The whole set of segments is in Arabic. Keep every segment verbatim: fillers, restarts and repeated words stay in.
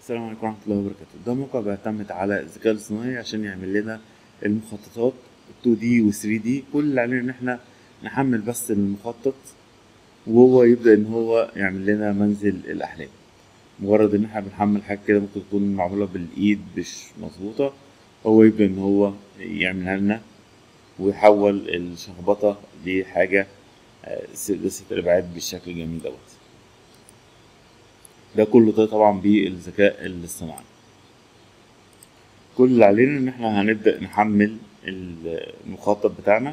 السلام عليكم ورحمة الله وبركاته. ده موقع بيعتمد على الذكاء الاصطناعي عشان يعمل لنا المخططات تو دي و ثري دي. كل اللي علينا ان احنا نحمل بس المخطط، وهو يبدأ ان هو يعمل لنا منزل الأحلام. مجرد ان احنا بنحمل حاجة كده ممكن تكون معمولة بالإيد مش مظبوطة، هو يبدأ ان هو يعملها لنا ويحول الشخبطة لحاجة آه، ثلاثية الأبعاد بالشكل الجميل دوت. ده كله ده طبعا بالذكاء الاصطناعي. كل اللي علينا ان احنا هنبدأ نحمل المخطط بتاعنا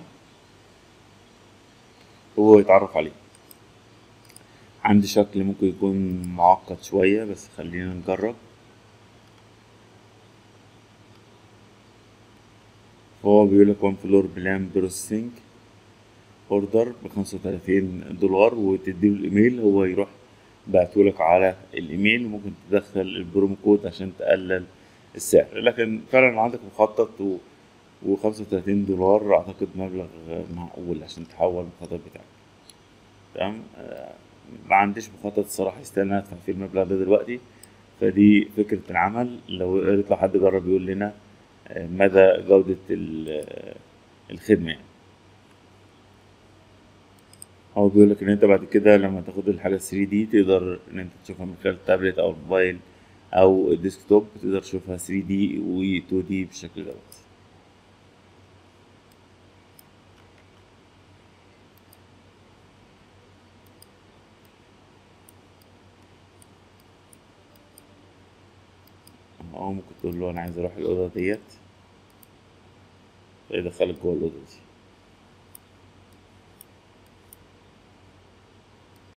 وهو يتعرف عليه. عندي شكل ممكن يكون معقد شوية بس خلينا نجرب. هو بيقولك one floor plan processing order بخمسة وتلاتين دولار، وتديله الايميل هو يروح بعتهولك على الايميل، وممكن تدخل البرومو كود عشان تقلل السعر. لكن فعلا عندك مخطط و وخمسة وتلاتين دولار أعتقد مبلغ معقول عشان تحول المخطط بتاعك. تمام. آه، ما عنديش مخطط الصراحة يستاهل إن أنا أدفع فيه المبلغ ده دلوقتي، فدي فكرة العمل. لو يطلع حد جرب يقول لنا آه، مدى جودة ال- آه، الخدمة يعني. هو بيقولك إن أنت بعد كده لما تاخد الحاجة ثري دي تقدر إن أنت تشوفها من خلال التابلت أو الموبايل أو الديسكتوب، تقدر تشوفها ثري دي و تو دي بالشكل دوت. أو ممكن تقول له أنا عايز أروح الأوضة ديت، فيدخلك جوه الأوضة دي.